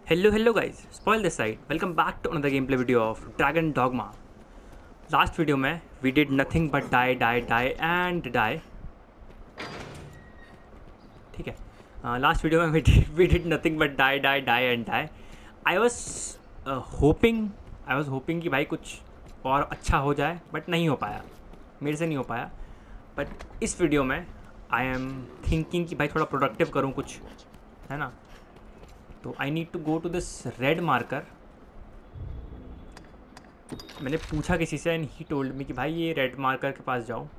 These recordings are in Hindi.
Hello guys, spoil this side. Welcome back to another gameplay video of Dragon Dogma. Last video में we did nothing but die and die. ठीक है, last video में we did nothing but die and die. I was hoping कि भाई कुछ और अच्छा हो जाए, but नहीं हो पाया, मेरे से नहीं हो पाया. But इस वीडियो में I am thinking कि भाई थोड़ा प्रोडक्टिव करूँ कुछ, है ना. तो I need to go to this red marker. मैंने पूछा किसी से एंड ही टोल्ड मी कि भाई ये रेड मार्कर के पास जाओ.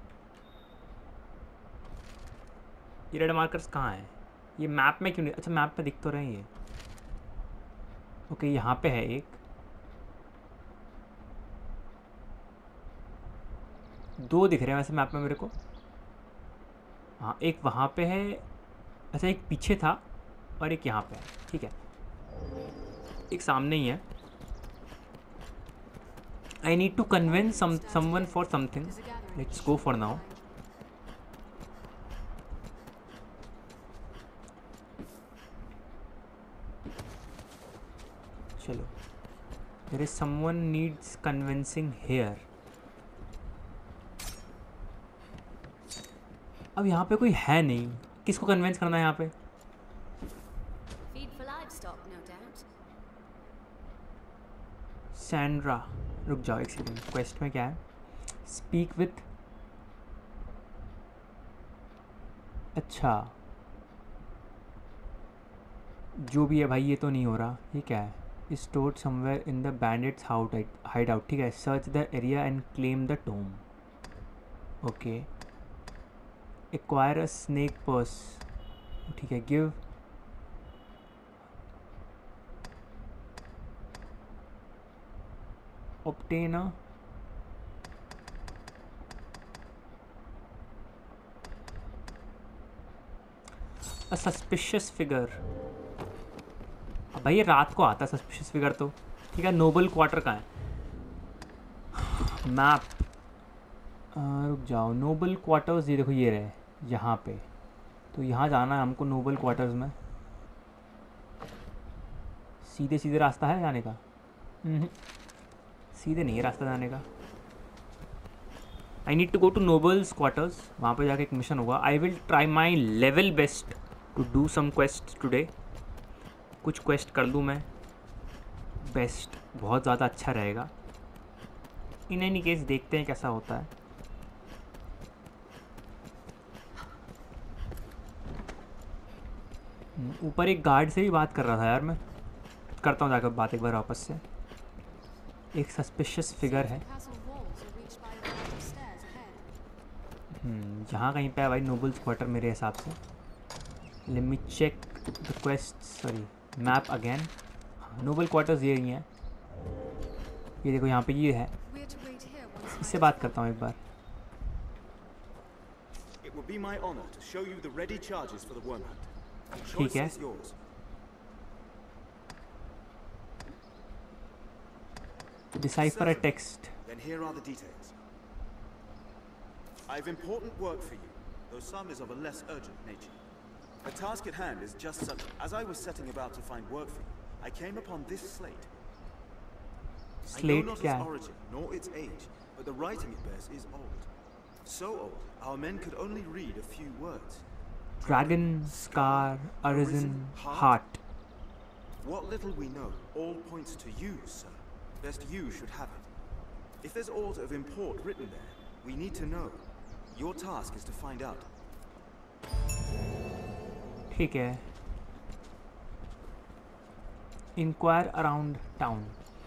ये रेड मार्कर्स कहाँ हैं? ये मैप में क्यों नहीं? अच्छा, मैप में दिख तो रहे हैं ये. ओके, यहाँ पे है एक. दो दिख रहे हैं वैसे मैप में मेरे को. हाँ, एक वहाँ पे है. अच्छा, एक पीछे था और एक यहाँ पे है. ठीक है, एक सामने ही है. I need to convince someone for something. Let's go for now. चलो, there is someone needs convincing here. अब यहाँ पे कोई है नहीं. किसको कन्विंस करना है यहाँ पे? सैंड्रा. रुक जाओ एक सेकेंड. क्वेस्ट में क्या है? Speak with. अच्छा, जो भी है भाई, ये तो नहीं हो रहा. ये क्या है? Stored somewhere in the bandits hideout. ठीक है, search the area and claim the tomb. Okay, acquire a snake purse. ठीक है, give. obtain a suspicious figure. अब भाई ये रात को आता है सस्पिशियस फिगर तो. ठीक है, नोबल क्वार्टर कहाँ है? मैप. रुक जाओ. नोबल क्वार्टर्स, ये देखो ये रहे यहाँ पे. तो यहाँ जाना है हमको नोबल क्वार्टर्स में. सीधे सीधे रास्ता है जाने का? सीधे नहीं है रास्ता जाने का. I need to go to nobles quarters. वहाँ पे जाके एक मिशन होगा. I will try my level best to do some quest today. कुछ क्वेस्ट कर लूँ मैं. बेस्ट बहुत ज़्यादा अच्छा रहेगा. इन एनी केस देखते हैं कैसा होता है. ऊपर एक गार्ड से भी बात कर रहा था यार मैं. करता हूँ जाकर बात एक बार वापस से. एक सस्पिशियस फिगर है. यहाँ कहीं पे है भाई नोबल्स क्वार्टर मेरे हिसाब से. Let me check the quest. Sorry, map again. हाँ, नोबल क्वार्टर्स ये ही हैं. ये देखो यहाँ पे ये है. इससे बात करता हूँ एक बार. ठीक है, decipher a text. Then here are the details. I have important work for you, though some is of a less urgent nature. The task at hand is just such. As I was setting about to find work for you, I came upon this slate. Slate I know not kya its hai? origin, nor its age, but the writing it bears is old. So old, our men could only read a few words. Dragon, scar, arisen, heart. What little we know all points to you, sir. Best you should have it. If there's aught of import written there, we need to know. Your task is to find out. ठीक है. Inquire around town.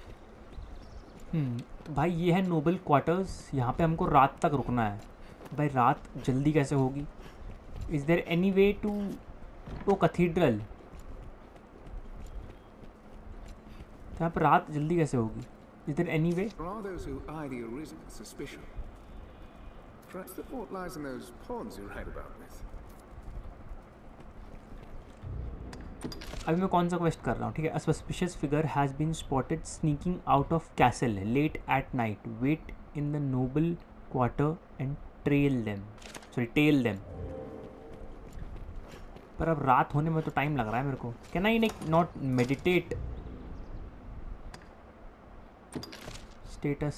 तो भाई ये है नोबल क्वार्टर्स. यहाँ पे हमको रात तक रुकना है. भाई रात जल्दी कैसे होगी? Is there any way to o cathedral? यहाँ पर रात जल्दी कैसे होगी? Is there any way? There are those who eye the arisen with suspicion. Perhaps the fault lies in those pawns you read about with. अभी मैं कौन सा क्वेस्ट कर रहा हूँ? ठीक है. A suspicious figure has been spotted sneaking out of castle late at night. Wait in the noble quarter and tail them. पर अब रात होने में तो टाइम लग रहा है मेरे को. Can I like not meditate status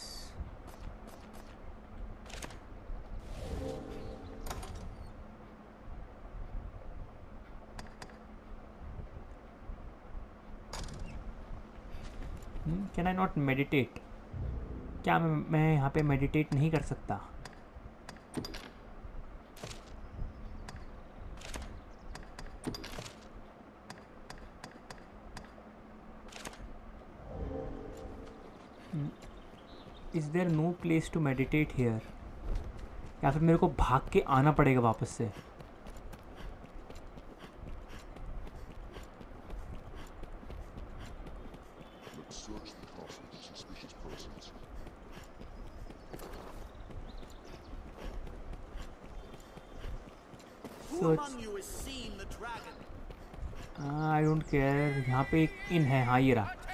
can I not meditate? क्या मैं यहाँ पे मेडिटेट नहीं कर सकता? Is there no place to meditate here? या फिर मेरे को भाग के आना पड़ेगा वापस से? I don't care. यहाँ पे एक इन है, हाँ ये रहा।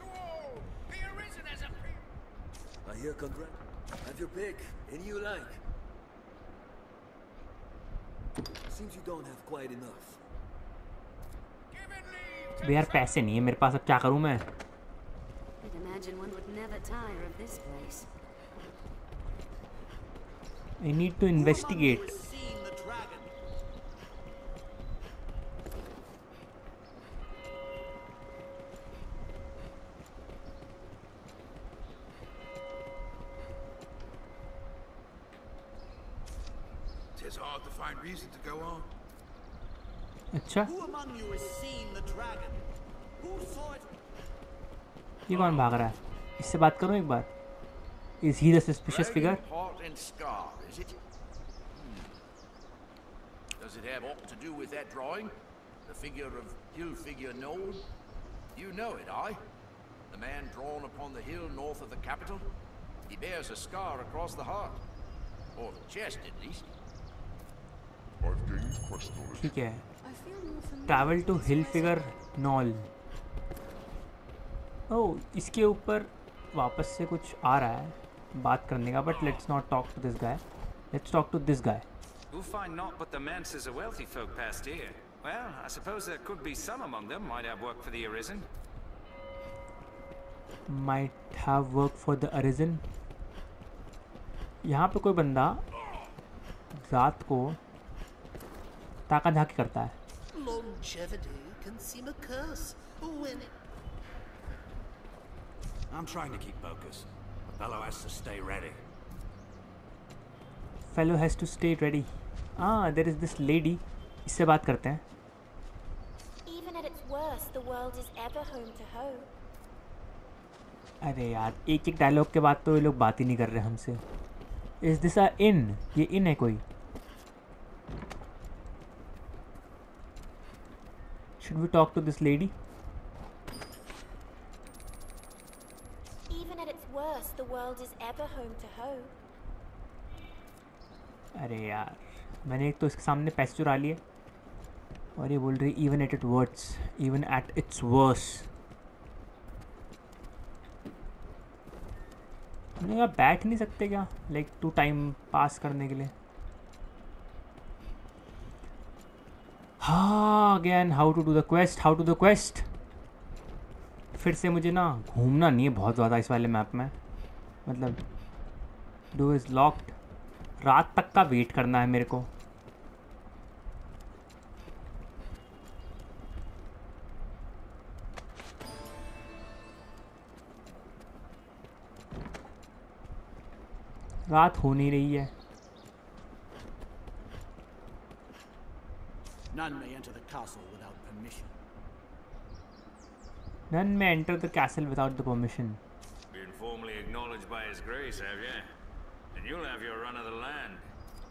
Here, Conrad. Have your pick. Any you like. Seems you don't have quite enough. बे यार पैसे नहीं है मेरे पास, अब क्या करूँ मैं? I'd imagine one would never tire of this place. I need to investigate. It's hard to find reason to go on. अच्छा, Who among you has seen the dragon? Who saw it? ये कौन भाग रहा है? इससे बात करूँ एक बार। Is he the suspicious figure? Heart and scar, is it? Does it have aught to do with that drawing? The figure of hill figure Noel? You know it, aye? The man drawn upon the hill north of the capital? He bears a scar across the heart. Or the chest, at least. I've gained quest knowledge. ठीक है। I feel more familiar Travel with to this hill place. figure Knoll. ओह, इसके ऊपर वापस से कुछ आ रहा है बात करने का, but let's not talk to this guy. Let's talk to this guy. You'll find naught but the manses of wealthy folk past here. Well, I suppose there could be some among them might have work for the Arisen. Might have work for the Arisen. यहाँ पे कोई बंदा रात को ताका झाकी करता है। Longevity can seem a curse when it... I'm trying to keep focus. The fellow has to stay ready. Fellow has to stay ready. There is this lady. इससे बात करते हैं। Even at its worst, the world is ever home to hoe. अरे यार, एक एक डायलॉग के बाद तो ये लोग बात ही नहीं कर रहे हमसे। Is this a inn? ये इन है कोई? Should we talk to this lady? Even at its worst, the world is ever home to hoe. अरे यार, मैंने एक तो इसके सामने पैसे चुरा लिए और ये बोल रही even at it words, even at its worse. हमने कहा बैठ नहीं सकते क्या, लाइक टू टाइम पास करने के लिए? हाँ, again how to do the quest, how to the quest. फिर से मुझे ना घूमना नहीं है बहुत ज़्यादा इस वाले मैप में, मतलब डोर इज़ लॉक्ड। रात तक का वेट करना है मेरे को। रात हो नहीं रही है। None may enter the castle without permission. None may enter the castle without the permission. Been formally acknowledged by His Grace, have you? And you'll have your run of the land.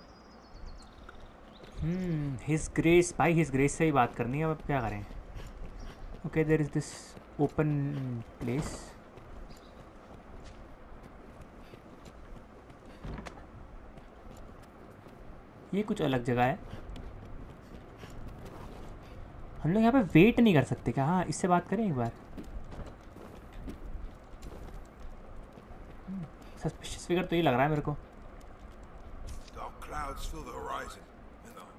His Grace, भाई His Grace से ही बात करनी है, अब क्या करें? Okay, there is this open place. ये कुछ अलग जगह है। हम लोग यहाँ पे वेट नहीं कर सकते क्या? हाँ, इससे बात करें एक बार। सस्पिशियस फिगर तो ये लग रहा है मेरे को। Dark clouds fill the horizon. And the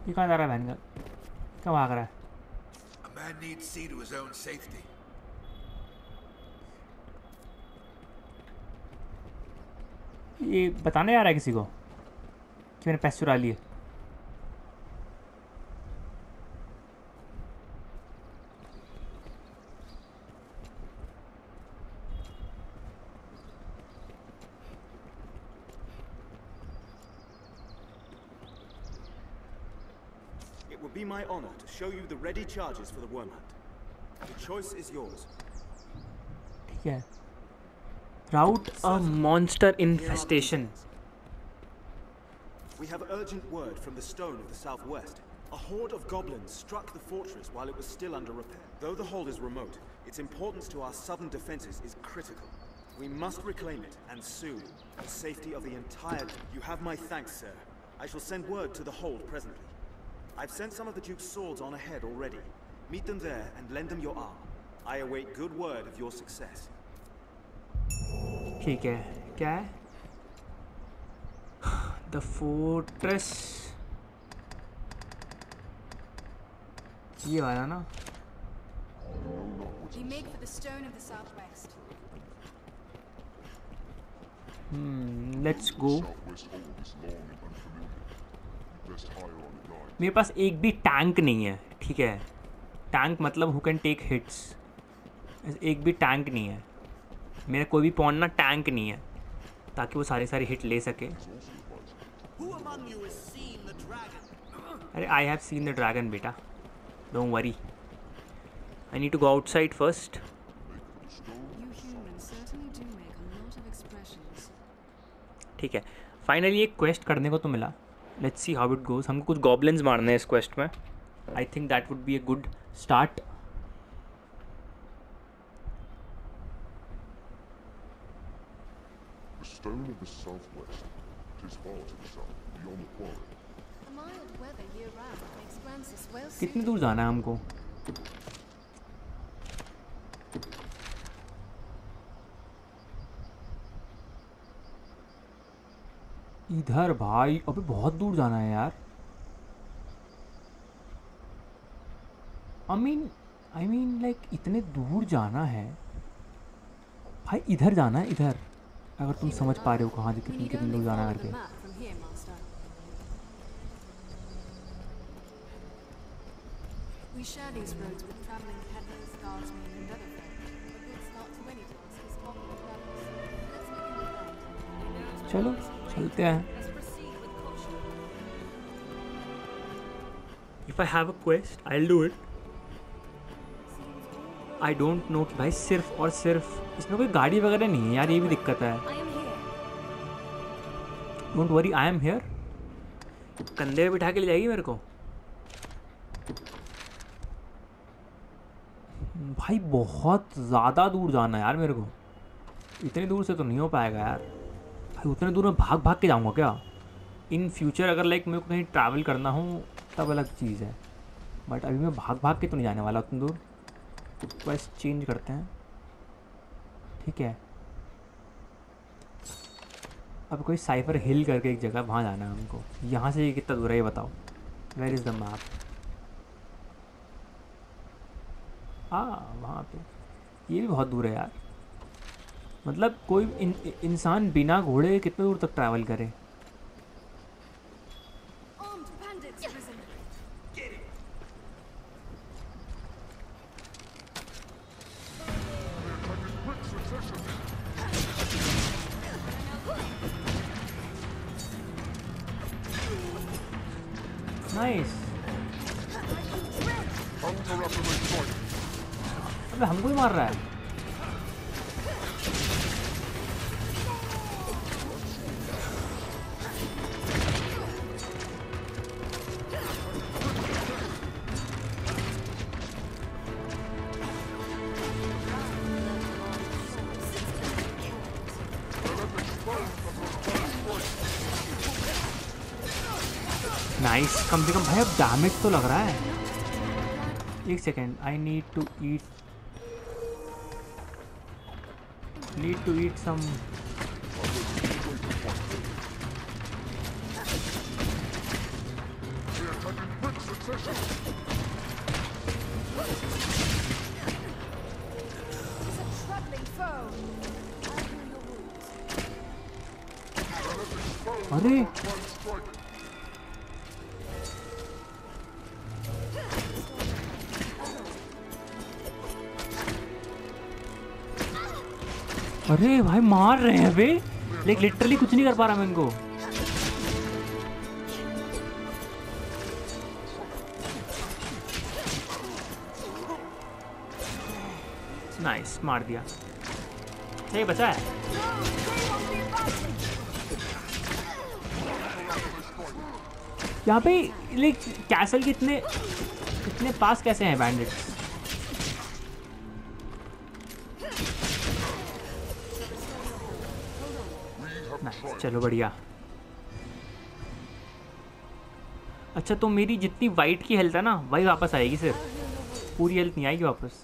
ये कहाँ जा रहा है बहन का? क्या भाग रहा है? A man needs see to his own safety. ये बताने जा रहा है किसी को कि मैंने पैसे चुरा लिए? It would be my honor to show you the ready charges for the worm hunt. The choice is yours. ठीक है. Route a monster infestation. We have urgent word from the Stone of the Southwest. A horde of goblins struck the fortress while it was still under repair. Though the hold is remote, its importance to our southern defenses is critical. We must reclaim it, and soon, for the safety of the entire... You have my thanks, sir. I shall send word to the hold presently. I've sent some of the Duke's swords on ahead already. Meet them there and lend them your arm. I await good word of your success. ठीक है. क्या है? The fortress. ये वाला ना? We make for the Stone of the Southwest. Let's go. मेरे पास एक भी टैंक नहीं है. ठीक है. टैंक मतलब who can take hits. एक भी टैंक नहीं है. मेरा कोई भी पॉन ना टैंक नहीं है ताकि वो सारी हिट ले सके. अरे I have seen the dragon बेटा. Don't worry. I need to go outside first. ठीक है. फाइनली एक क्वेस्ट करने को तो मिला. Let's see how it goes. हमको कुछ गॉब्लिन्स मारने हैं इस क्वेस्ट में. I think that would be a good start. Stone of the Southwest. It is far to the south, beyond the quarry. The mild weather year-round makes Francis well suited. कितनी दूर जाना है हमको? इधर भाई. अबे बहुत दूर जाना है यार. I mean like इतने दूर जाना है भाई. इधर जाना है इधर. अगर तुम समझ पा रहे हो कहाँ से कितनी दूर जाना है करके. We share these roads with traveling peddlers, guardsmen, and other folk. A good start to any task is often purpose. Let's begin with that. चलो चलते हैं. If I have a quest, I'll do it. I don't know कि भाई सिर्फ और सिर्फ इसमें कोई गाड़ी वगैरह नहीं है यार. ये भी दिक्कत है. Don't worry, I am here. कंधे पे बिठा के ले जाएगी मेरे को. भाई बहुत ज़्यादा दूर जाना है यार मेरे को. इतनी दूर से तो नहीं हो पाएगा यार. भाई उतने दूर में भाग भाग के जाऊँगा क्या? इन फ्यूचर अगर लाइक मेरे को कहीं ट्रैवल करना हो तब अलग चीज़ है. बट अभी मैं भाग भाग के तो नहीं जाने वाला उतनी दूर. क्वेस्ट चेंज करते हैं. ठीक है. अब कोई साइफर हिल करके एक जगह वहाँ जाना है हमको. यहाँ से ये कितना दूर है ये बताओ. Where is the map? वहाँ पे. ये भी बहुत दूर है यार. मतलब कोई इंसान बिना घोड़े कितने दूर तक ट्रैवल करे. नाइस. अबे हमको ही मार रहा है. नाइस. कम से कम भाई अब डैमेज तो लग रहा है. एक second. I need to eat some. अरे अरे भाई मार रहे हैं वे, लेकिन लिटरली कुछ नहीं कर पा रहा मैं इनको। नाइस, मार दिया। सही बचा है। यहाँ पे लाइक कैसल के इतने पास कैसे हैं बैंडिट्स? चलो बढ़िया। अच्छा तो मेरी जितनी वाइट की हेल्थ है ना वही वापस आएगी, सिर्फ पूरी हेल्थ नहीं आएगी वापस।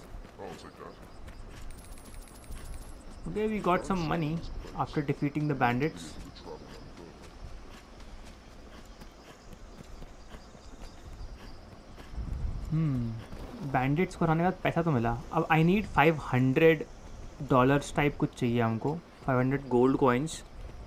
Okay, we got some money after defeating the bandits. Bandits को हराने के बाद पैसा तो मिला। अब आई नीड $500 टाइप कुछ चाहिए हमको, 500 गोल्ड कॉइन्स।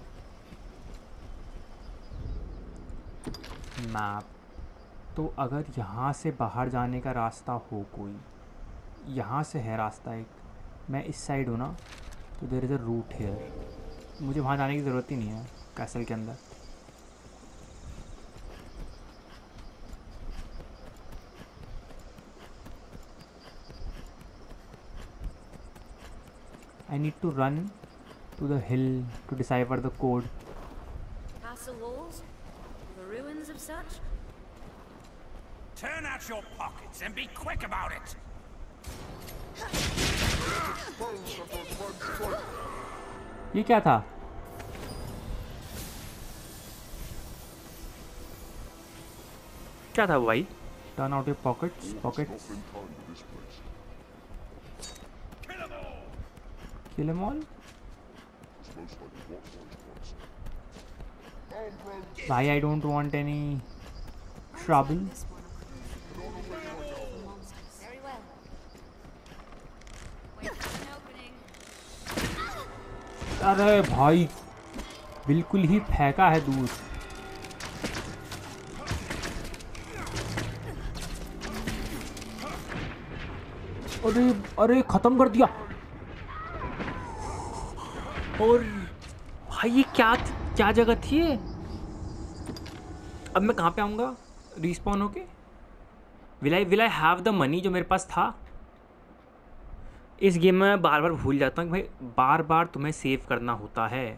मैप तो अगर यहाँ से बाहर जाने का रास्ता हो कोई, यहाँ से है रास्ता एक, मैं इस साइड हूँ ना, तो there is a route here. मुझे वहाँ जाने की ज़रूरत ही नहीं है कैसल के अंदर। I need to run to the hill to decipher the code. Castle walls? The ruins of such? Turn out your pockets and be quick about it. ये क्या था? क्या था भाई? Turn out your pockets. Kill them all. भाई I don't want any trouble. Very well. Wait for an opening. अरे भाई बिल्कुल ही फेंका है दूर। अरे अरे खत्म कर दिया। और भाई ये क्या जगह थी ये? अब मैं कहाँ पे आऊँगा रिस्पॉन होके? Will I have the money जो मेरे पास था? इस गेम में बार बार भूल जाता हूँ कि भाई बार बार तुम्हें सेव करना होता है।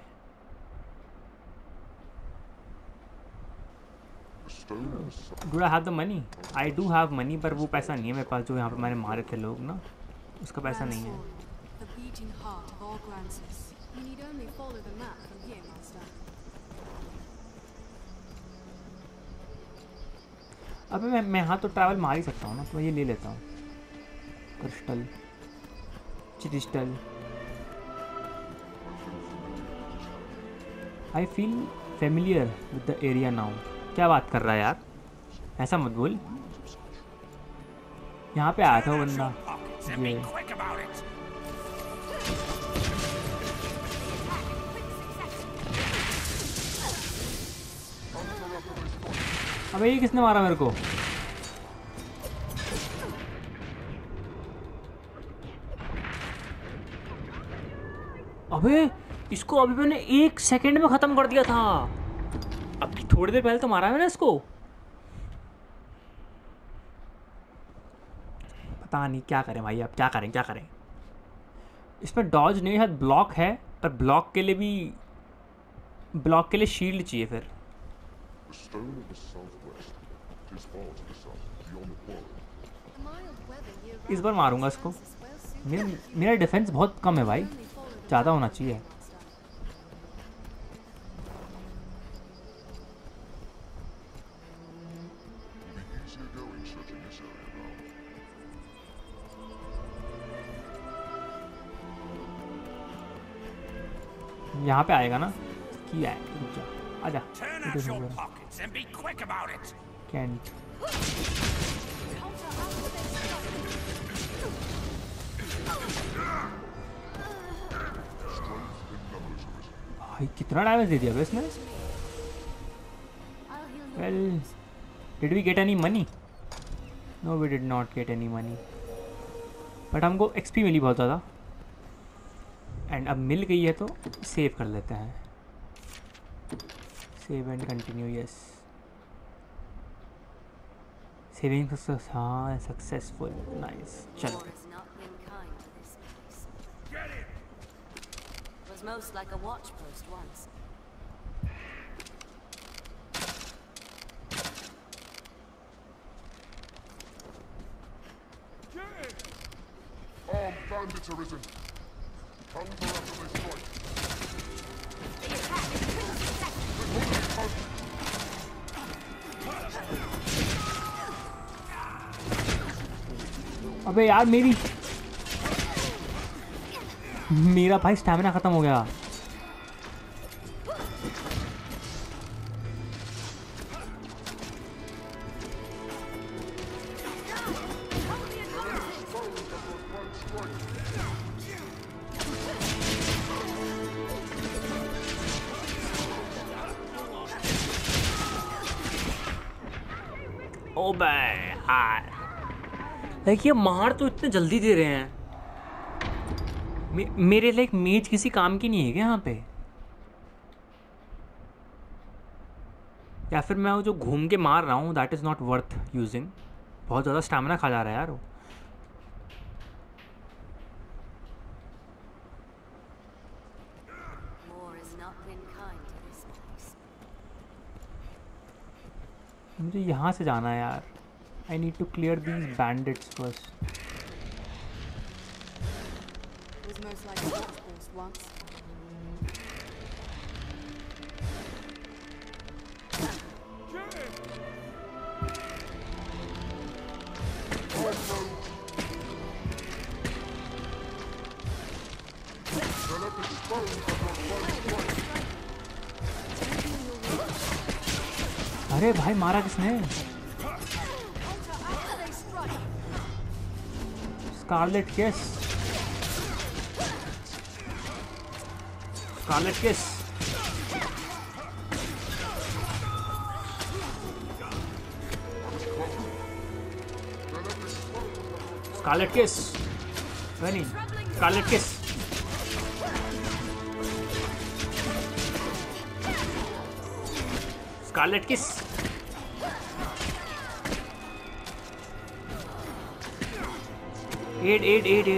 Do I have the money? I do have money, पर वो पैसा नहीं है मेरे पास जो यहाँ पे मैंने मारे थे लोग ना, उसका पैसा नहीं है। अबे मैं यहाँ तो ट्रैवल मार ही सकता हूँ ना, तो मैं ये ले लेता हूँ। Crystal I feel familiar with the area now. क्या बात कर रहा है यार, ऐसा मत बोल। यहाँ पे आया था वो बंदा। अबे ये किसने मारा मेरे को? अबे इसको अभी मैंने 1 सेकंड में ख़त्म कर दिया था। अभी थोड़ी देर पहले तो मारा मैंने इसको। पता नहीं क्या करें भाई, अब क्या करें। इसमें डॉज नहीं है, ब्लॉक है, पर ब्लॉक के लिए शील्ड चाहिए। फिर इस बार मारूंगा इसको। मेरा डिफेंस बहुत कम है भाई, ज़्यादा होना चाहिए। यहाँ पे आएगा ना? किया है, रुक जा, आजा। कैंट भाई कितना डैमेज दे दिया इसने? Well, did we get any money? No, we did not get any money. But हमको XP मिली बहुत ज़्यादा. And अब मिल गई है तो सेव कर लेते हैं. Save and continue. Yes. Saving success. हाँ, successful. Nice. चलो. Was most like a watch post once. Armed bandits arisen. Counter after they strike. अबे यार मेरा भाई स्टैमिना खत्म हो गया. ओ बे यार, देखिए मार तो इतने जल्दी दे रहे हैं. मेरे लाइक मेज किसी काम की नहीं है क्या यहाँ पे? या फिर मैं वो जो घूम के मार रहा हूँ that is not worth using. बहुत ज़्यादा स्टैमिना खा जा रहा है यार वो. मुझे यहाँ से जाना है यार. I need to clear these bandits first. Most like a watch post once. अरे भाई मारा किसने? स्कारलेट किस. Scarlet Kiss. Scarlet Kiss. Running. Scarlet Kiss. Scarlet Kiss. Aid.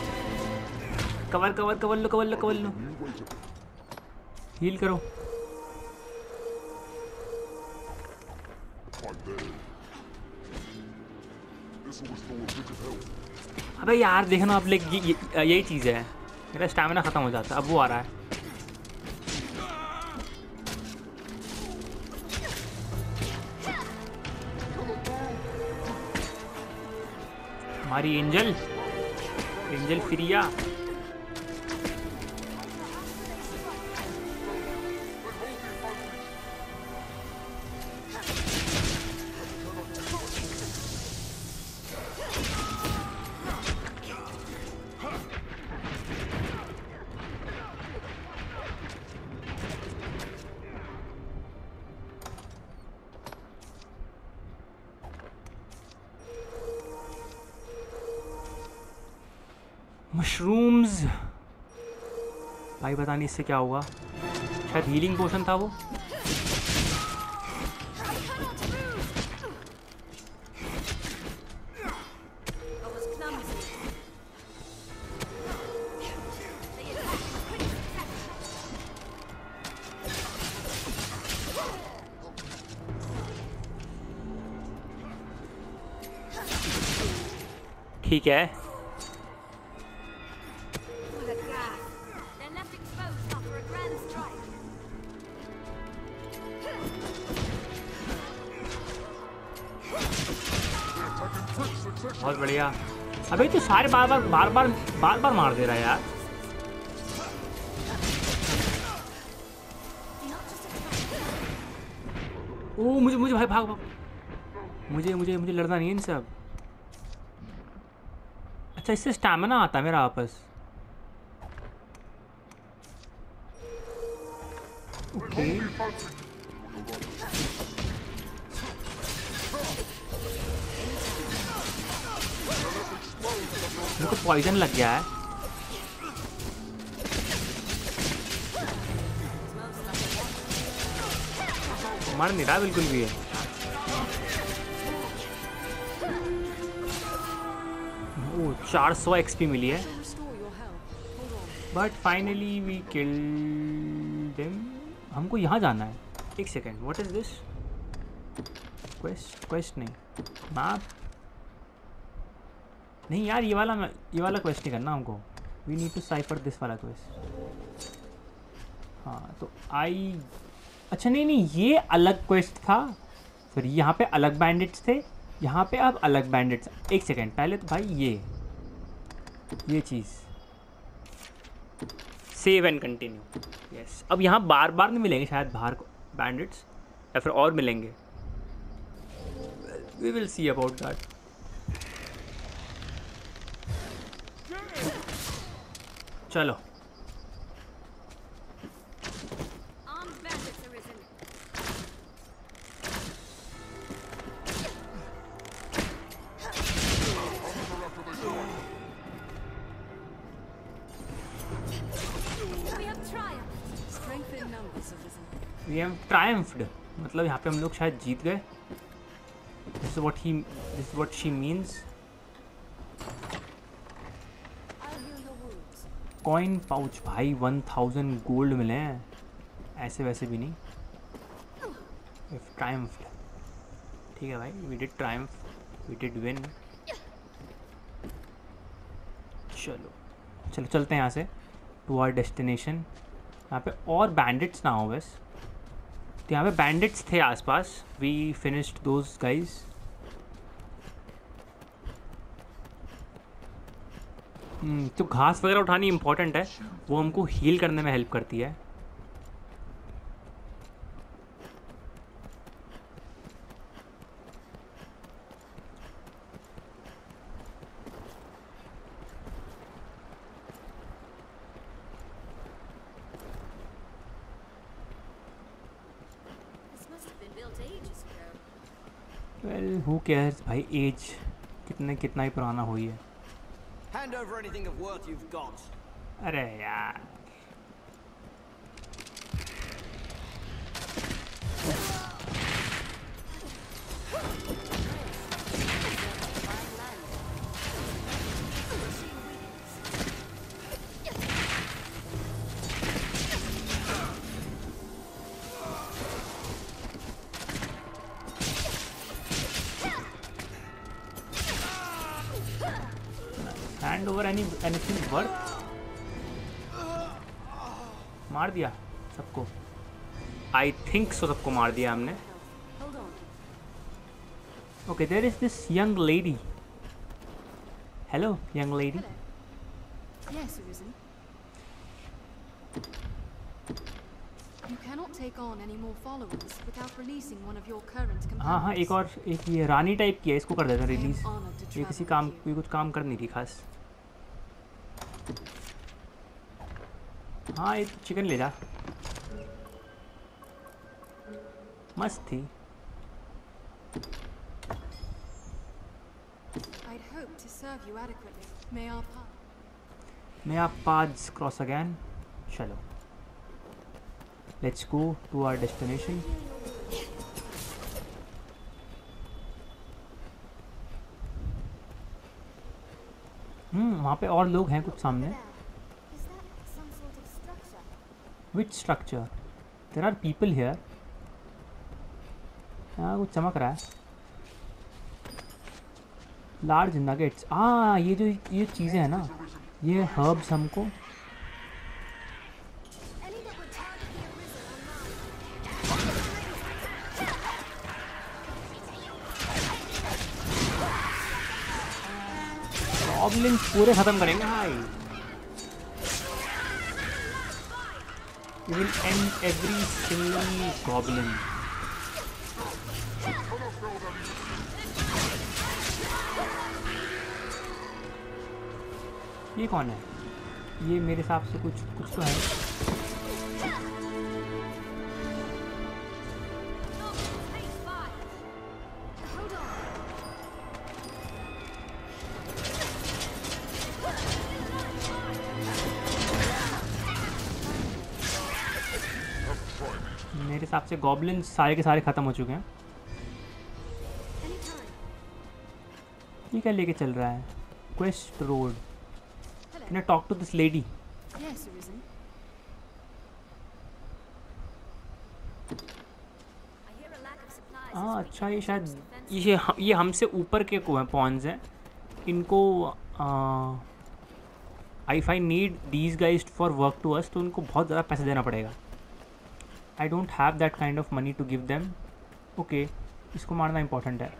Cover लो. हील करो. अबे यार देखना अब लाइक यही चीज़ है. मेरा स्टैमिना ख़त्म हो जाता है. अब वो आ रहा है. हमारी एंजल फ्रिया. मशरूम्स भाई पता नहीं इससे क्या होगा. शायद हीलिंग पोशन था वो. ठीक है. बहुत बढ़िया. अबे तो सारे बार बार मार दे रहा है यार. ओ मुझे भाई भाग. मुझे लड़ना नहीं है इनसे अब. अच्छा इससे स्टैमिना आता है मेरा वापस. ओके मेरे को पॉइजन लग गया है। मर नहीं रहा बिल्कुल भी है। ओ 400 XP मिली है। But finally we killed them. हमको यहाँ जाना है। एक second, what is this? Quest नहीं, मैप नहीं यार, ये वाला क्वेस्ट नहीं करना हमको। We need to cipher this वाला क्वेस्ट। हाँ तो अच्छा नहीं, ये अलग क्वेस्ट था। फिर यहाँ पे अलग बैंडिट्स थे, यहाँ पे अब अलग बैंडिट्स। एक सेकेंड, पहले तो भाई ये चीज़ सेव एंड कंटिन्यू। यस, अब यहाँ बार बार नहीं मिलेंगे शायद बाहर को बैंडिट्स, या फिर और मिलेंगे। We will see about that. चलो We have triumphed, मतलब यहाँ पे हम लोग शायद जीत गए। This is what she means. Coin pouch भाई 1000 गोल्ड मिले हैं, ऐसे वैसे भी नहीं। We've triumphed, ठीक है भाई, we did triumph, we did win। चलो चलते हैं यहाँ से to our destination। यहाँ पे और बैंडिट्स ना हो बस। तो यहाँ पे बैंडिट्स थे आसपास। We finished those guys. तो घास वगैरह उठानी इम्पोर्टेंट है, वो हमको हील करने में हेल्प करती है। वेल हु केयर्स भाई, एज कितना ही पुराना हुई है। अरे यार हैंड ओवर एनीथिंग वर्थ। मार दिया सबको, आई थिंक सो सबको मार दिया हमने। Okay, there is this young lady. Hello young lady. Yes, Arisen. You cannot take on any more followers without releasing one of your current companions. हाँ, एक ये रानी टाइप की है, इसको कर देते हैं रिलीज। ये कोई कुछ काम कर नहीं रही खास। हाँ, एक चिकन ले जा, मस्त थी। I'd hope to serve you adequately. May our paths cross again? चलो, let's go to our destination. वहाँ पे और लोग हैं कुछ सामने। Which structure? There are people here. हाँ, कुछ चमक रहा है। Large nuggets. ये चीज़ें हैं ना, ये हर्ब्स हमको गॉब्लिन्स पूरे खत्म करेंगे। हाय, we will end every single goblin. ये कौन है? ये मेरे हिसाब से कुछ तो है। हिसाब से गॉब्लिन्स सारे के सारे ख़त्म हो चुके हैं। ये क्या लेके चल रहा है? Quest road. Can I talk to this lady? Yes, Arisen. हाँ अच्छा, ये शायद ये हमसे ऊपर के को हैं, पॉन्स हैं। इनको if I need these guys for work to us, तो उनको बहुत ज़्यादा पैसे देना पड़ेगा। I don't have that kind of money to give them. Okay, इसको मारना इम्पोर्टेंट है।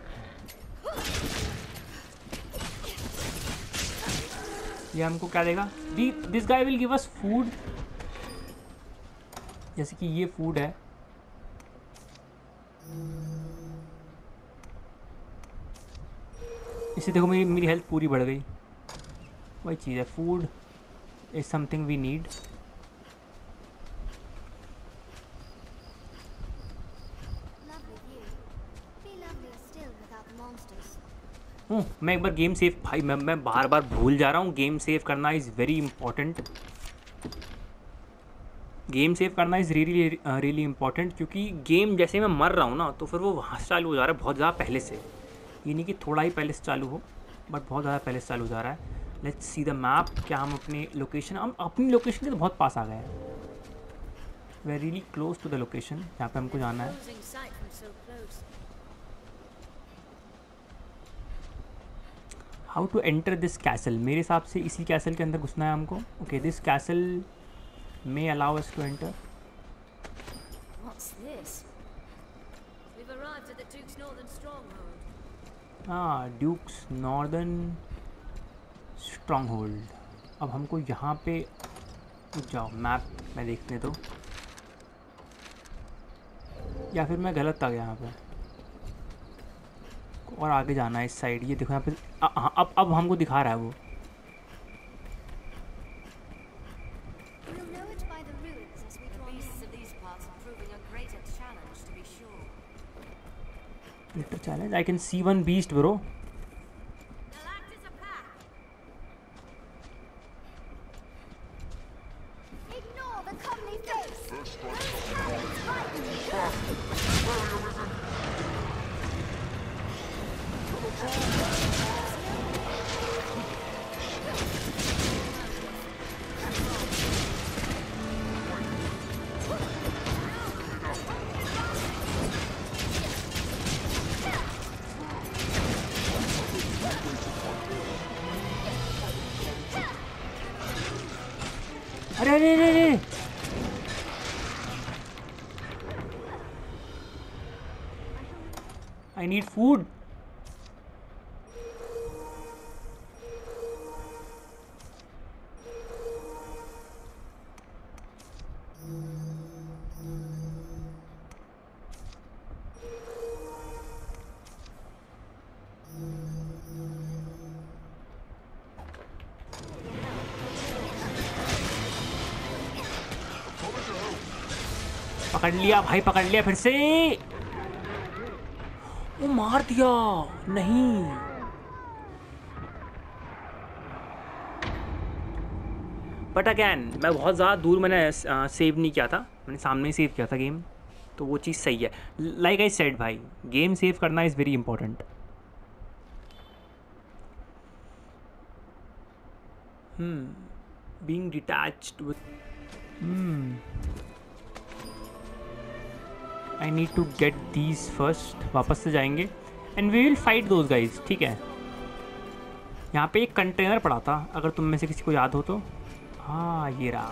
ये हमको क्या देगा? This guy will give us food. जैसे कि ये फूड है। इससे देखो मेरी हेल्थ पूरी बढ़ गई। वही चीज़ है, food is something we need. मैं एक बार गेम सेव, भाई मैं बार बार भूल जा रहा हूँ। गेम सेव करना is very important. Game save करना इज़ रियली इंपॉर्टेंट, क्योंकि गेम जैसे मैं मर रहा हूँ ना, तो फिर वो वहाँ से चालू हो जा रहा है बहुत ज़्यादा पहले से। ये नहीं कि थोड़ा ही पहले से चालू हो, बट बहुत ज़्यादा पहले से चालू हो जा रहा है। Let's see the map. क्या हम अपनी लोकेशन के तो बहुत पास आ गए हैं। We are really close to the location जहाँ पे हमको जाना है। How to enter this castle? मेरे हिसाब से इसी कैसल के अंदर घुसना है हमको। Okay, this castle may allow us to enter. हाँ, ड्यूक्स नॉर्दर्न स्ट्रॉन्ग होल्ड। अब हमको यहाँ पे जाओ, मैप में देखने दो, या फिर मैं गलत आ गया यहाँ पे और आगे जाना है इस साइड। ये देखो यहाँ पे अब हमको दिखा रहा है वो। Greater challenge. I can see one beast, bro. Ignore the comely face. अरे अरे अरे अरे, I need food. पकड़ लिया भाई, पकड़ लिया फिर से। वो मार दिया। नहीं, बट अगैन मैं बहुत ज़्यादा दूर मैंने सेव नहीं किया था, मैंने सामने ही सेव किया था गेम, तो वो चीज़ सही है। लाइक आई सेड भाई, गेम सेव करना is very important. Being detached with I need to get these first. वापस से जाएंगे and we will fight those guys, ठीक है। यहाँ पे एक कंटेनर पड़ा था, अगर तुम में से किसी को याद हो तो। हाँ, ये रहा,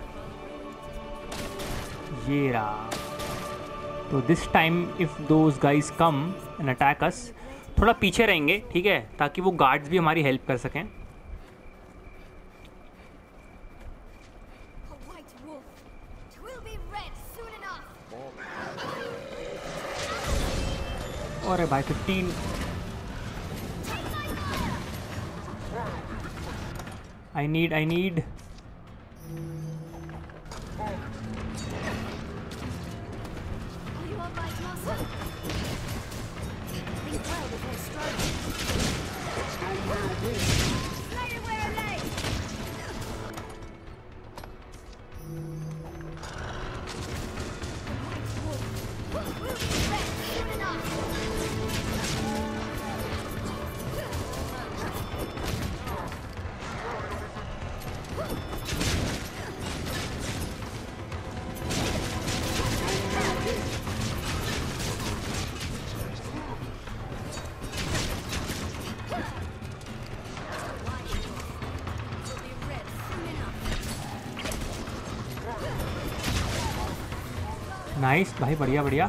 ये रहा। तो this time if those guys come and attack us, थोड़ा पीछे रहेंगे, ठीक है, ताकि वो गार्ड्स भी हमारी हेल्प कर सकें। अरे भाई 15। I need नाइस भाई, बढ़िया बढ़िया।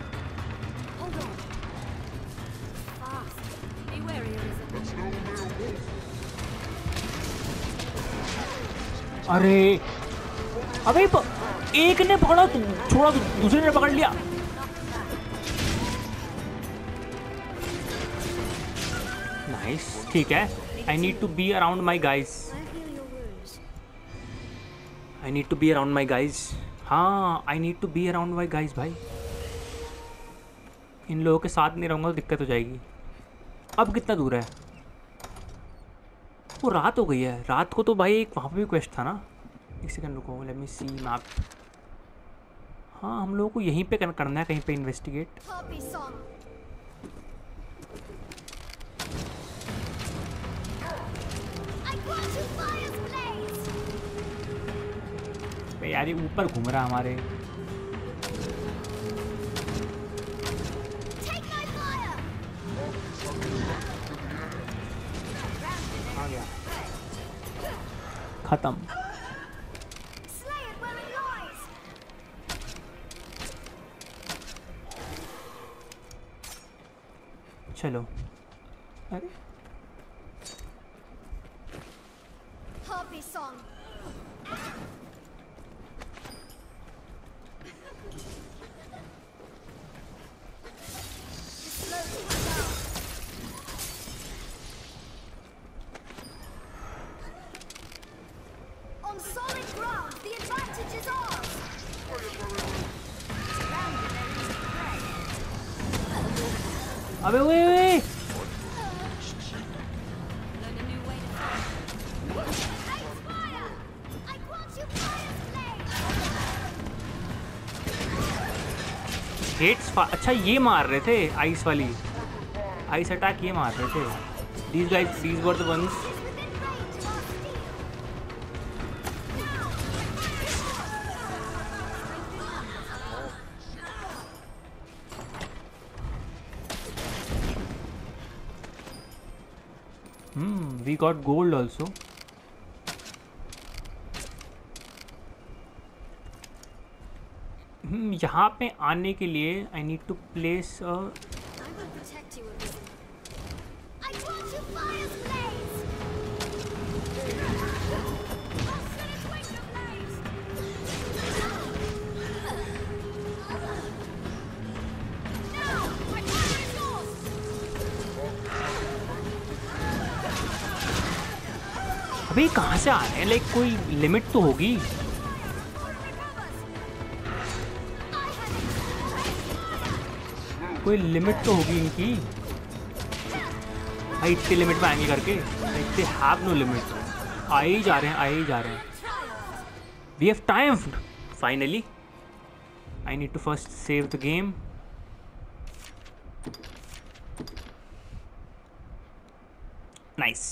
अरे अबे एक ने पकड़ा, छोड़ा, दूसरे ने पकड़ लिया। नाइस, ठीक है। I need to be around my guys, I need to be around my guys. हाँ, I need to be around my guys भाई। इन लोगों के साथ नहीं रहूँगा तो दिक्कत हो जाएगी। अब कितना दूर है? वो रात हो गई है। रात को तो भाई एक वहाँ पे भी क्वेस्ट था ना। एक सेकंड रुको, लेट मी सी मैप। हाँ, हम लोगों को यहीं पे करना है, कहीं पे इन्वेस्टिगेट। यार ये ऊपर घूम रहा है हमारे। आ गया, खत्म। चलो। अरे अबे वे हेट्स। अच्छा ये मार रहे थे आइस वाली, आइस अटैक ये मार रहे थे। These guys, these were the ones. We got gold also. यहाँ पे आने के लिए I need to place a अभी कहाँ से आ रहे हैं? लाइक कोई लिमिट तो होगी। कोई लिमिट तो होगी इनकी। भाई इतनी लिमिट में आएंगे करके, इतने हैव नो लिमिट। आए ही जा रहे हैं, आए ही जा रहे हैं। We have time finally. I need to first save the game. Nice.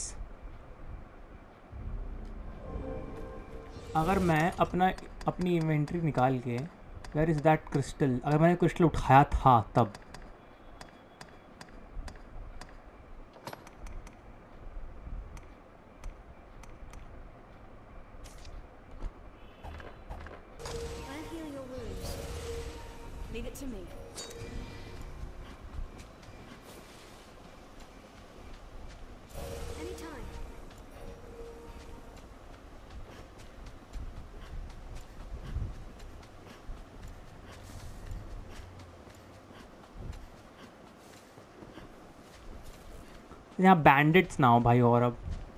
अगर मैं अपनी इन्वेंट्री निकाल के, वेयर इज़ दैट क्रिस्टल, अगर मैंने क्रिस्टल उठाया था तब, Leave it to me. Anytime. यहाँ बैंडिट्स ना हो भाई, और अब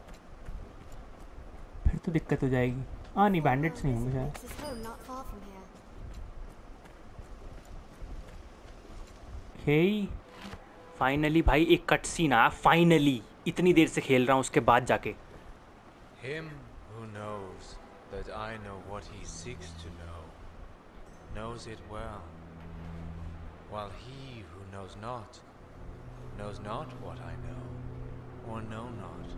फिर तो दिक्कत हो जाएगी। हाँ नहीं, बैंडिट्स नहीं होंगे शायद। This is home, not far from here. Hey finally भाई एक कट सीन आया। फाइनली इतनी देर से खेल रहा हूँ उसके बाद जाके। Him who knows that I know what he seeks to know knows it well, while he who knows not knows not what I know or know not.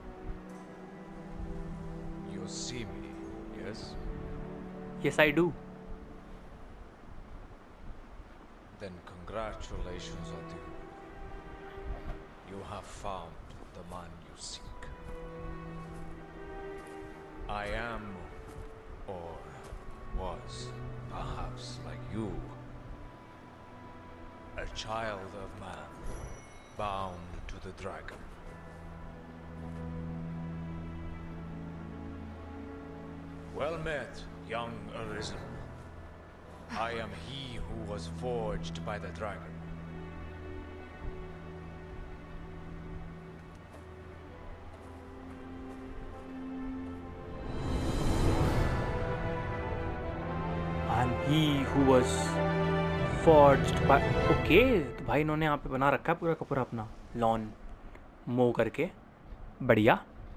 You see me, yes? Yes, I do. Then congratulations are due. You have found the man you seek. I am, or was, perhaps like you, a child of man, bound to the dragon. Well met, young Arisen. I am he who was forged by the dragon. I'm he who was forged by... okay, तो भाई इन्होंने यहाँ पे बना रखा है पूरा का पूरा अपना लॉन मो करके. बढ़िया.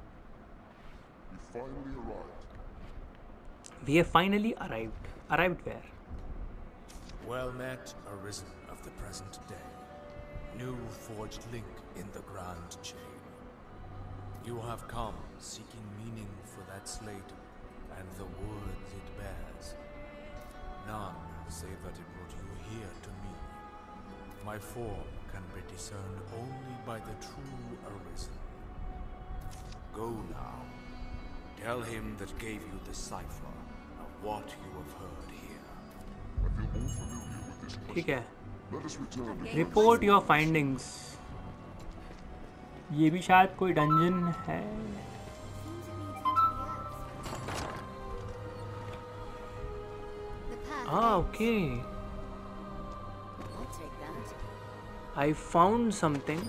We have finally arrived. Arrived where? Well met, Arisen of the present day. New forged link in the Grand Chain. You have come seeking meaning for that slate and the words it bears. None save that it brought you here to me. My form can be discerned only by the true Arisen. Go now. Tell him that gave you the cipher of what you have heard here. I feel all familiar with this place. ठीक है. Let us return. Report your findings. ये भी शायद कोई डंजन है. Ah, okay. I found something.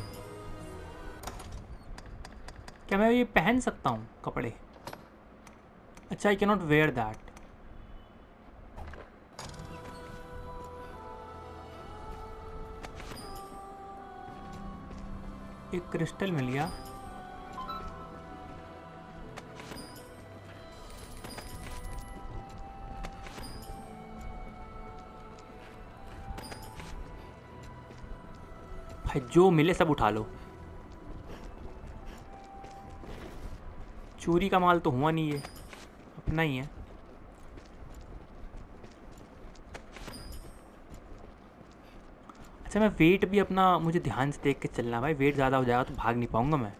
क्या मैं ये पहन सकता हूँ कपड़े? अच्छा, I cannot wear that. एक क्रिस्टल मिल गया. भाई जो मिले सब उठा लो. चोरी का माल तो हुआ नहीं, है अपना ही है. अच्छा, मैं वेट भी अपना मुझे ध्यान से देख के चलना भाई. वेट ज़्यादा हो जाएगा तो भाग नहीं पाऊंगा मैं.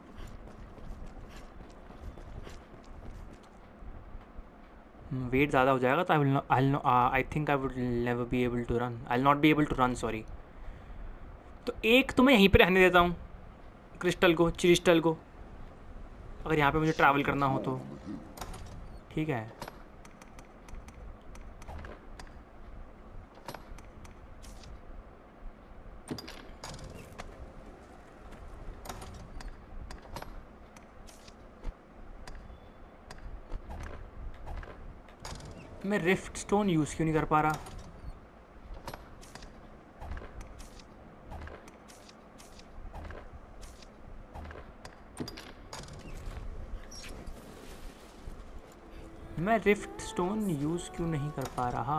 वेट ज़्यादा हो जाएगा तो I think I would never be able to run. I will not be able to run, sorry. तो एक तो मैं यहीं पे रहने देता हूँ क्रिस्टल को, क्रिस्टल को. अगर यहाँ पे मुझे ट्रैवल करना हो तो ठीक है. मैं रिफ्ट स्टोन यूज़ क्यों नहीं कर पा रहा? मैं रिफ्ट स्टोन यूज़ क्यों नहीं कर पा रहा?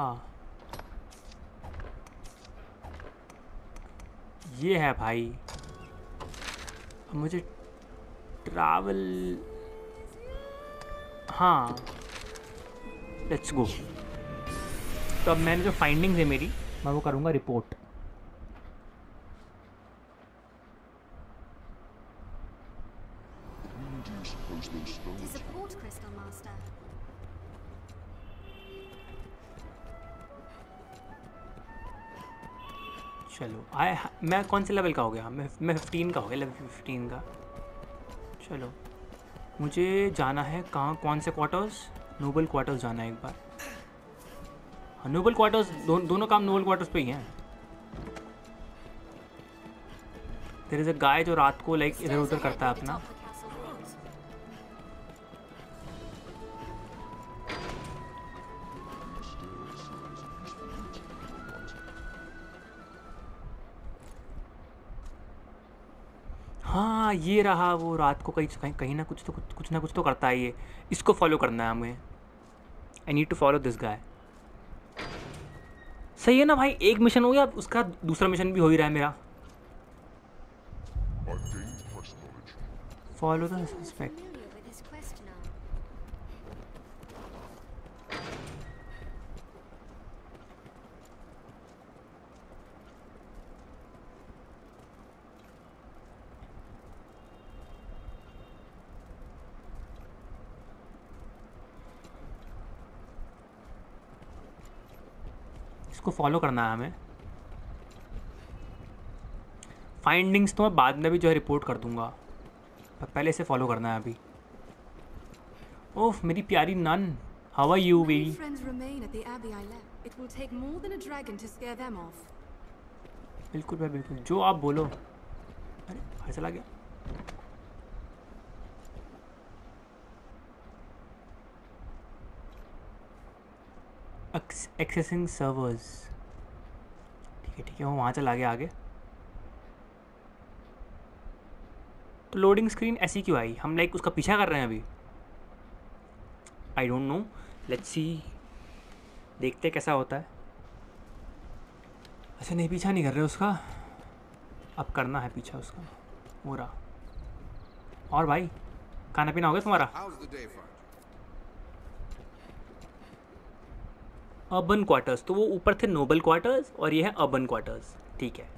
ये है भाई. अब मुझे ट्रैवल, हाँ, लेट्स गो. तो अब मैंने जो फाइंडिंग्स है मेरी, मैं वो करूँगा रिपोर्ट. चलो, मैं कौन से लेवल का हो गया? मैं 15 का हो गया, लेवल 15 का. चलो, मुझे जाना है कहाँ, कौन से क्वार्टर्स? नोबल क्वार्टर्स जाना है एक बार. हाँ, नोबल क्वार्टर्स, दोनों काम नोबल क्वार्टर्स पे ही हैं. देयर इज अ गाय जो रात को लाइक इधर उधर करता है अपना. हाँ, ये रहा वो रात को कहीं ना कुछ तो करता है ये. इसको फॉलो करना है हमें. I need to follow this guy. सही है ना भाई? एक मिशन हो गया, उसका दूसरा मिशन भी हो ही रहा है मेरा. Follow the suspect. उसको फॉलो करना है हमें। फाइंडिंग्स तो मैं बाद में भी जो है रिपोर्ट कर दूंगा, पर पहले से फॉलो करना है अभी। ओह मेरी प्यारी nun, how are you baby? बिल्कुल भाई बिल्कुल, जो आप बोलो। अरे बाहर चला गया। एक्सेसिंग सर्वर्स, ठीक है वो वहाँ चला गया आगे। तो लोडिंग स्क्रीन ऐसी क्यों आई? हम लाइक उसका पीछा कर रहे हैं अभी। I don't know, let's see, देखते कैसा होता है। अच्छा नहीं पीछा नहीं कर रहे उसका, अब करना है पीछा उसका। हो रहा। और भाई खाना पीना हो गया तुम्हारा? अर्बन क्वार्टर्स, तो वो ऊपर थे नोबल क्वार्टर्स और ये है अर्बन क्वार्टर्स, ठीक है।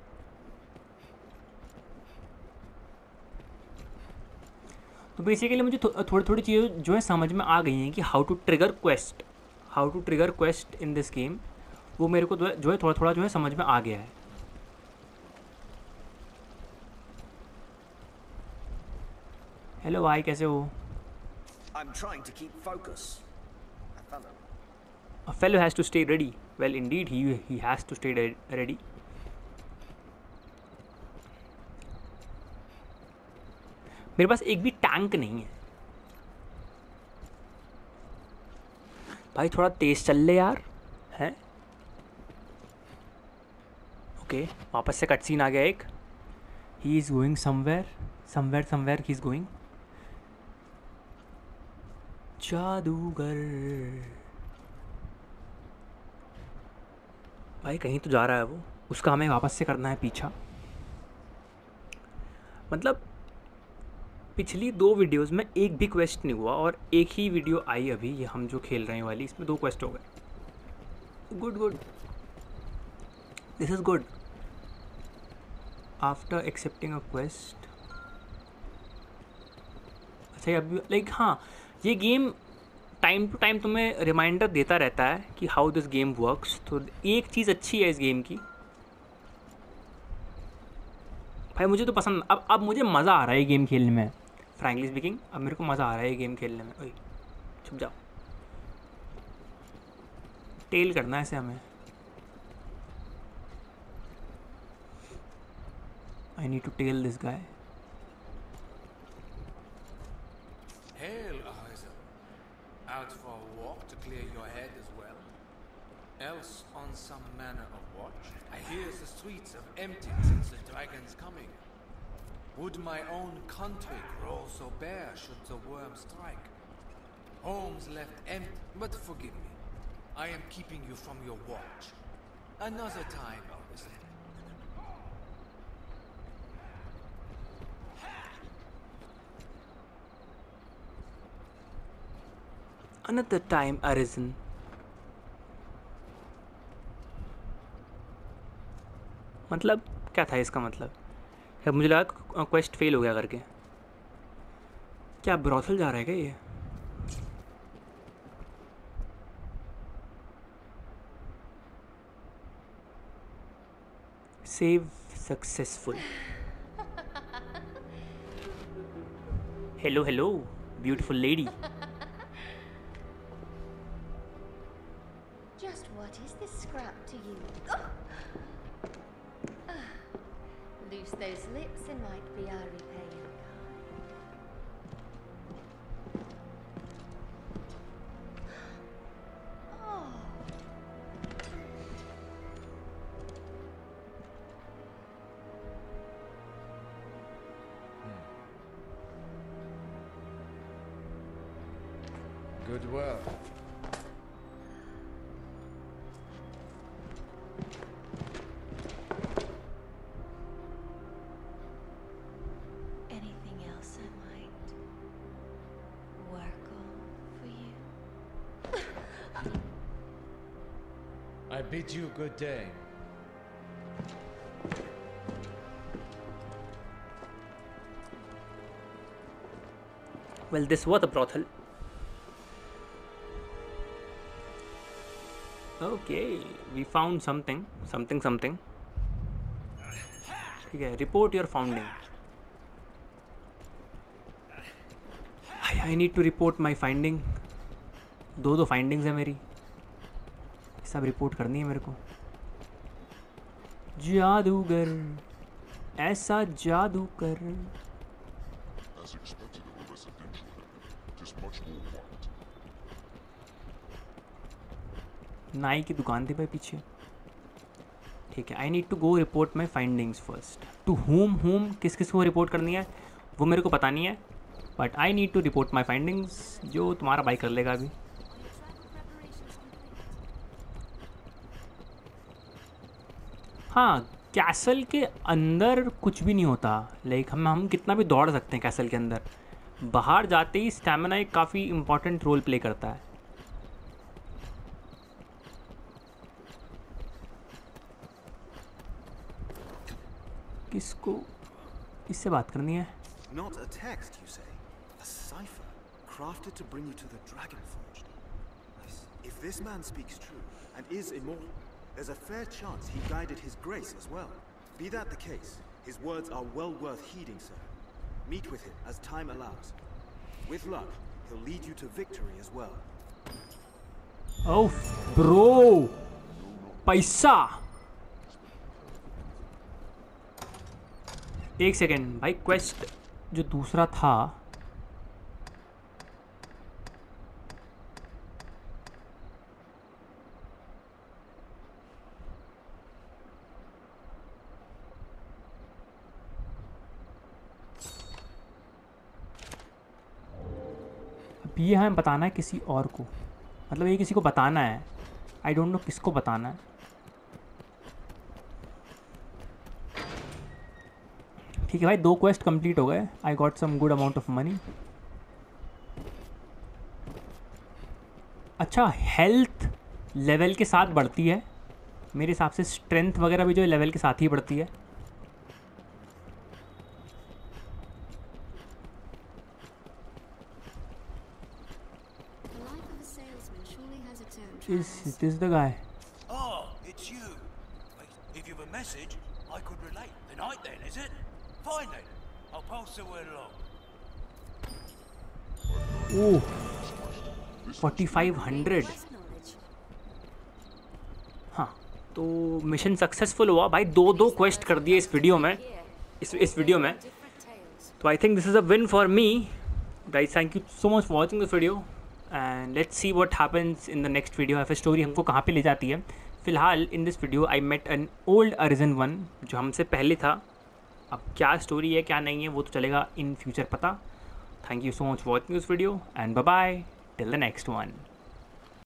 तो बेसिकली मुझे थोड़ी थोड़ी चीज़ें जो है समझ में आ गई हैं कि how to trigger quest in this game, वो मेरे को जो है थोड़ा थोड़ा जो है समझ में आ गया है। हेलो भाई कैसे हो? I'm trying to keep focus. A fellow has to stay ready. Well, indeed, he has to stay ready. मेरे पास एक भी टैंक नहीं है भाई, थोड़ा तेज चल ले यार। है ओके, वापस से कट सीन आ गया एक। He is going somewhere he is going. जादूगर भाई कहीं तो जा रहा है वो, उसका हमें वापस से करना है पीछा। मतलब पिछली 2 वीडियोस में एक भी क्वेस्ट नहीं हुआ और एक ही वीडियो आई अभी, ये हम जो खेल रहे हैं वाली, इसमें 2 क्वेस्ट हो गए। Good, this is good. After accepting a quest, अच्छा अभी लाइक हाँ, ये गेम टाइम टू टाइम तुम्हें रिमाइंडर देता रहता है कि हाउ दिस गेम वर्क्स। तो एक चीज़ अच्छी है इस गेम की भाई, मुझे तो पसंद। अब मुझे मज़ा आ रहा है ये गेम खेलने में, फ्रैंकली स्पीकिंग। अब मेरे को मज़ा आ रहा है ये गेम खेलने में। ओए छुप जाओ, टेल करना है इसे हमें। I need to tell this guy. Out for a walk to clear your head as well? Else on some manner of watch? I hear the streets have emptied since the dragon's coming. Would my own country grow so bare should the worm strike? Homes left empty, but forgive me. I am keeping you from your watch. Another time, Arisen. Another time, Arisen. मतलब क्या था इसका मतलब? है मुझे लगा क्वेस्ट फेल हो गया करके। क्या ब्रॉथल जा रहा है क्या ये? Save successful. Hello beautiful lady. Just what is this scrap to you? Loose those lips and might be our repaying Good work. Anything else I might work on for you? I bid you good day. Well, this was a brothel. Okay, we found something something something. ठीक है, report your founding. I need to report my finding. दो फाइंडिंग्स है मेरी, सब रिपोर्ट करनी है मेरे को। जादूगर, ऐसा जादू कर। As expected of a residential area, it is much more quiet. नाई की दुकान थी भाई पीछे। ठीक है, I need to go report my findings first. To whom किस किस को रिपोर्ट करनी है वो मेरे को पता नहीं है, but I need to report my findings, जो तुम्हारा भाई कर लेगा अभी। हाँ, कैसल के अंदर कुछ भी नहीं होता। लाइक हम कितना भी दौड़ सकते हैं कैसल के अंदर, बाहर जाते ही स्टैमिना एक काफ़ी इम्पॉर्टेंट रोल प्ले करता है। किसको इससे बात करनी है? Not a text, you say? A cipher crafted to bring you to the Dragonforge. If this man speaks true and is immortal, there's a fair chance he guided his grace as well. Be that the case, his words are well worth heeding, sir. Meet with him as time allows. With luck, he'll lead you to victory as well. Oh, bro! पैसा! एक सेकेंड भाई, क्वेस्ट जो दूसरा था अब ये हमें बताना है किसी और को, मतलब ये किसी को बताना है। आई डोंट नो किसको बताना है। ठीक है भाई, 2 क्वेस्ट कंप्लीट हो गए। I got some good amount of money. अच्छा, हेल्थ लेवल के साथ बढ़ती है मेरे हिसाब से, स्ट्रेंथ वगैरह भी जो है लेवल के साथ ही बढ़ती है। Is this the guy? Oh, it's you. If you've a message, I could relate. Tonight then, is it? Fine then. I'll pass the word along. Oh, 4500। हाँ, तो मिशन सक्सेसफुल हुआ भाई। 2 क्वेस्ट कर दिए इस वीडियो में, इस वीडियो में। तो I think this is a win for me guys. Thank you so much for watching this video and let's see what happens in the next video. एफ स्टोरी हमको कहाँ पे ले जाती है। फिलहाल in this video I met an old arisen 1 जो हमसे पहले था। अब क्या स्टोरी है क्या नहीं है वो तो चलेगा इन फ्यूचर पता। Thank you so much for watching this video and bye bye till the next one.